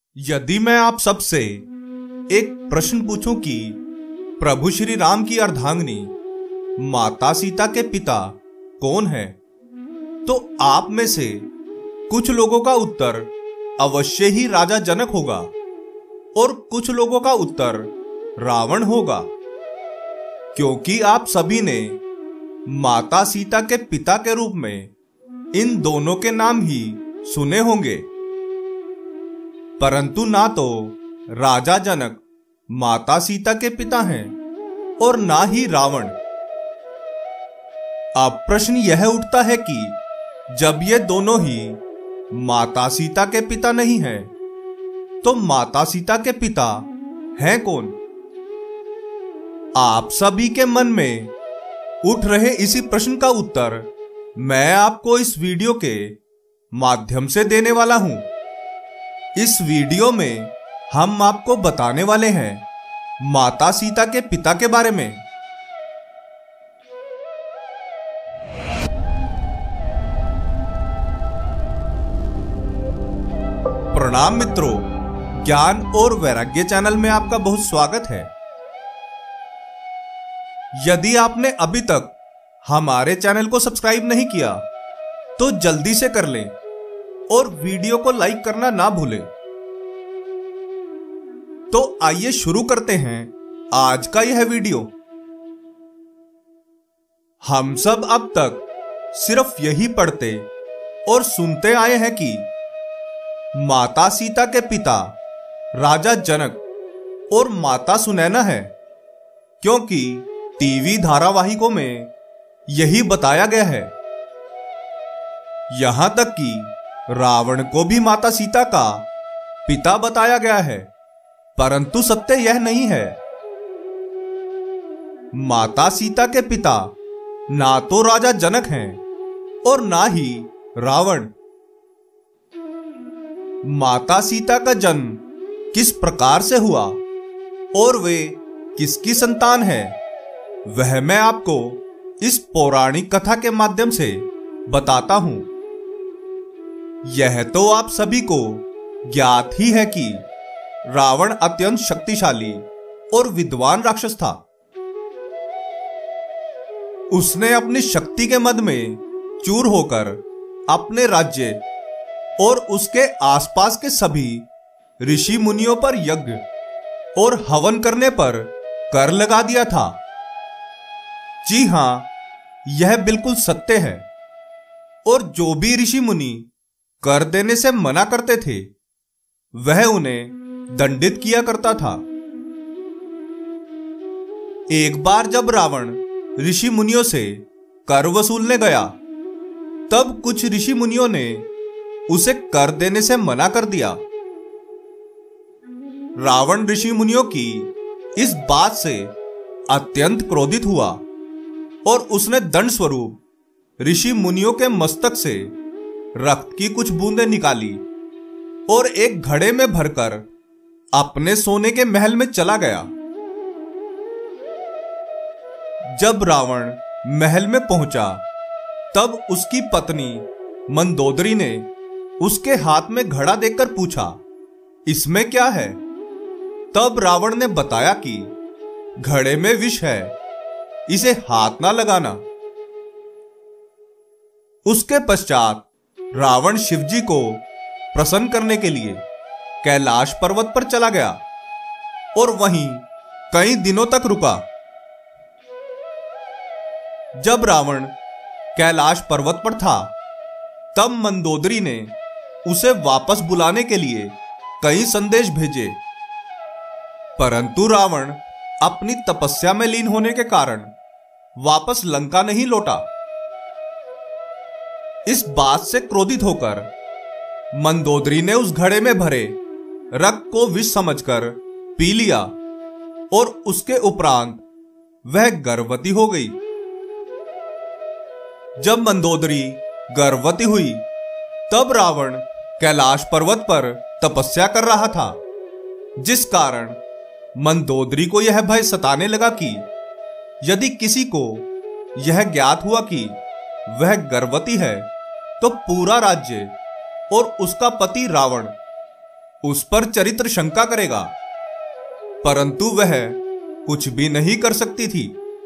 यदि मैं आप सबसे एक प्रश्न पूछूं कि प्रभु श्री राम की अर्धांगिनी माता सीता के पिता कौन है, तो आप में से कुछ लोगों का उत्तर अवश्य ही राजा जनक होगा और कुछ लोगों का उत्तर रावण होगा, क्योंकि आप सभी ने माता सीता के पिता के रूप में इन दोनों के नाम ही सुने होंगे। परंतु ना तो राजा जनक माता सीता के पिता हैं और ना ही रावण। अब प्रश्न यह उठता है कि जब ये दोनों ही माता सीता के पिता नहीं हैं, तो माता सीता के पिता हैं कौन? आप सभी के मन में उठ रहे इसी प्रश्न का उत्तर मैं आपको इस वीडियो के माध्यम से देने वाला हूं। इस वीडियो में हम आपको बताने वाले हैं माता सीता के पिता के बारे में। प्रणाम मित्रों, ज्ञान और वैराग्य चैनल में आपका बहुत स्वागत है। यदि आपने अभी तक हमारे चैनल को सब्सक्राइब नहीं किया तो जल्दी से कर लें और वीडियो को लाइक करना ना भूलें। तो आइए शुरू करते हैं आज का यह वीडियो। हम सब अब तक सिर्फ यही पढ़ते और सुनते आए हैं कि माता सीता के पिता राजा जनक और माता सुनैना है, क्योंकि टीवी धारावाहिकों में यही बताया गया है। यहां तक कि रावण को भी माता सीता का पिता बताया गया है, परंतु सत्य यह नहीं है। माता सीता के पिता ना तो राजा जनक हैं और ना ही रावण। माता सीता का जन्म किस प्रकार से हुआ और वे किसकी संतान है, वह मैं आपको इस पौराणिक कथा के माध्यम से बताता हूं। यह तो आप सभी को ज्ञात ही है कि रावण अत्यंत शक्तिशाली और विद्वान राक्षस था। उसने अपनी शक्ति के मद में चूर होकर अपने राज्य और उसके आसपास के सभी ऋषि मुनियों पर यज्ञ और हवन करने पर कर लगा दिया था। जी हां, यह बिल्कुल सत्य है। और जो भी ऋषि मुनि कर देने से मना करते थे, वह उन्हें दंडित किया करता था। एक बार जब रावण ऋषि मुनियों से कर वसूलने गया, तब कुछ ऋषि मुनियों ने उसे कर देने से मना कर दिया। रावण ऋषि मुनियों की इस बात से अत्यंत क्रोधित हुआ और उसने दंड स्वरूप ऋषि मुनियों के मस्तक से रक्त की कुछ बूंदें निकाली और एक घड़े में भरकर अपने सोने के महल में चला गया। जब रावण महल में पहुंचा, तब उसकी पत्नी मंदोदरी ने उसके हाथ में घड़ा देखकर पूछा, इसमें क्या है? तब रावण ने बताया कि घड़े में विष है, इसे हाथ ना लगाना। उसके पश्चात रावण शिवजी को प्रसन्न करने के लिए कैलाश पर्वत पर चला गया और वहीं कई दिनों तक रुका। जब रावण कैलाश पर्वत पर था, तब मंदोदरी ने उसे वापस बुलाने के लिए कई संदेश भेजे, परंतु रावण अपनी तपस्या में लीन होने के कारण वापस लंका नहीं लौटा। इस बात से क्रोधित होकर मंदोदरी ने उस घड़े में भरे रक्त को विष समझकर पी लिया और उसके उपरांत वह गर्भवती हो गई। जब मंदोदरी गर्भवती हुई, तब रावण कैलाश पर्वत पर तपस्या कर रहा था, जिस कारण मंदोदरी को यह भय सताने लगा कि यदि किसी को यह ज्ञात हुआ कि वह गर्भवती है, तो पूरा राज्य और उसका पति रावण उस पर चरित्र शंका करेगा, परंतु वह कुछ भी नहीं कर सकती थी।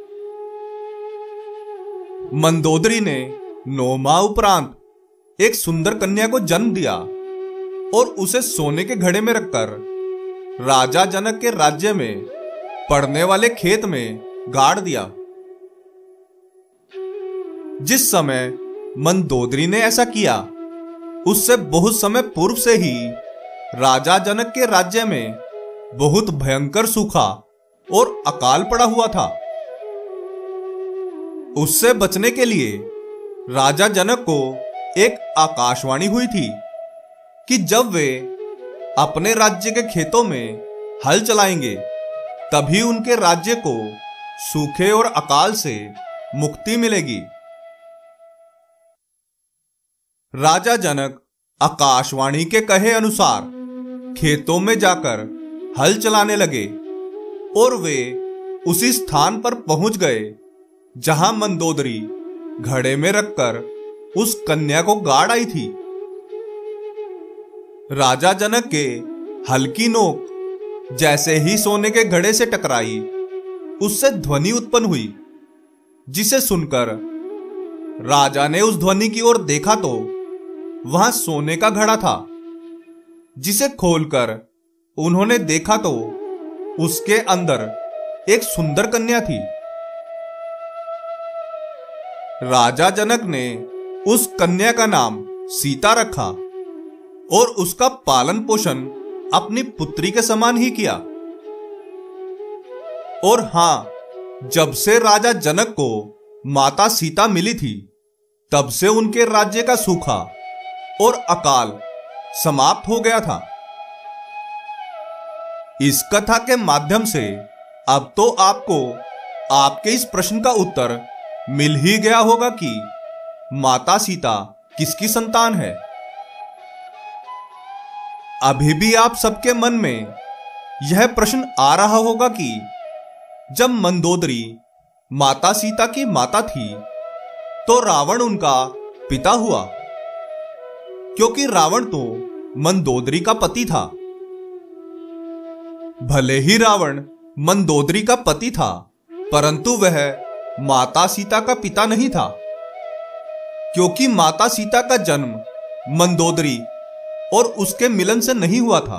मंदोदरी ने 9 माह उपरांत एक सुंदर कन्या को जन्म दिया और उसे सोने के घड़े में रखकर राजा जनक के राज्य में पड़ने वाले खेत में गाड़ दिया। जिस समय मंदोदरी ने ऐसा किया, उससे बहुत समय पूर्व से ही राजा जनक के राज्य में बहुत भयंकर सूखा और अकाल पड़ा हुआ था। उससे बचने के लिए राजा जनक को एक आकाशवाणी हुई थी कि जब वे अपने राज्य के खेतों में हल चलाएंगे, तभी उनके राज्य को सूखे और अकाल से मुक्ति मिलेगी। राजा जनक आकाशवाणी के कहे अनुसार खेतों में जाकर हल चलाने लगे और वे उसी स्थान पर पहुंच गए जहां मंदोदरी घड़े में रखकर उस कन्या को गाड़ आई थी। राजा जनक के हल की नोक जैसे ही सोने के घड़े से टकराई, उससे ध्वनि उत्पन्न हुई, जिसे सुनकर राजा ने उस ध्वनि की ओर देखा तो वहां सोने का घड़ा था, जिसे खोलकर उन्होंने देखा तो उसके अंदर एक सुंदर कन्या थी। राजा जनक ने उस कन्या का नाम सीता रखा और उसका पालन पोषण अपनी पुत्री के समान ही किया। और हां, जब से राजा जनक को माता सीता मिली थी, तब से उनके राज्य का सूखा और अकाल समाप्त हो गया था। इस कथा के माध्यम से अब तो आपको आपके इस प्रश्न का उत्तर मिल ही गया होगा कि माता सीता किसकी संतान है। अभी भी आप सबके मन में यह प्रश्न आ रहा होगा कि जब मंदोदरी माता सीता की माता थी, तो रावण उनका पिता हुआ, क्योंकि रावण तो मंदोदरी का पति था। भले ही रावण मंदोदरी का पति था, परंतु वह माता सीता का पिता नहीं था, क्योंकि माता सीता का जन्म मंदोदरी और उसके मिलन से नहीं हुआ था।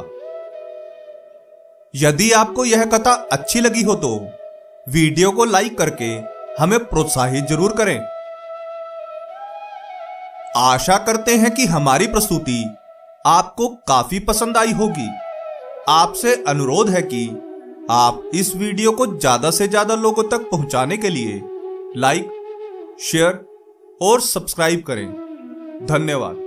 यदि आपको यह कथा अच्छी लगी हो तो वीडियो को लाइक करके हमें प्रोत्साहित जरूर करें। आशा करते हैं कि हमारी प्रस्तुति आपको काफी पसंद आई होगी। आपसे अनुरोध है कि आप इस वीडियो को ज्यादा से ज्यादा लोगों तक पहुंचाने के लिए लाइक, शेयर और सब्सक्राइब करें। धन्यवाद।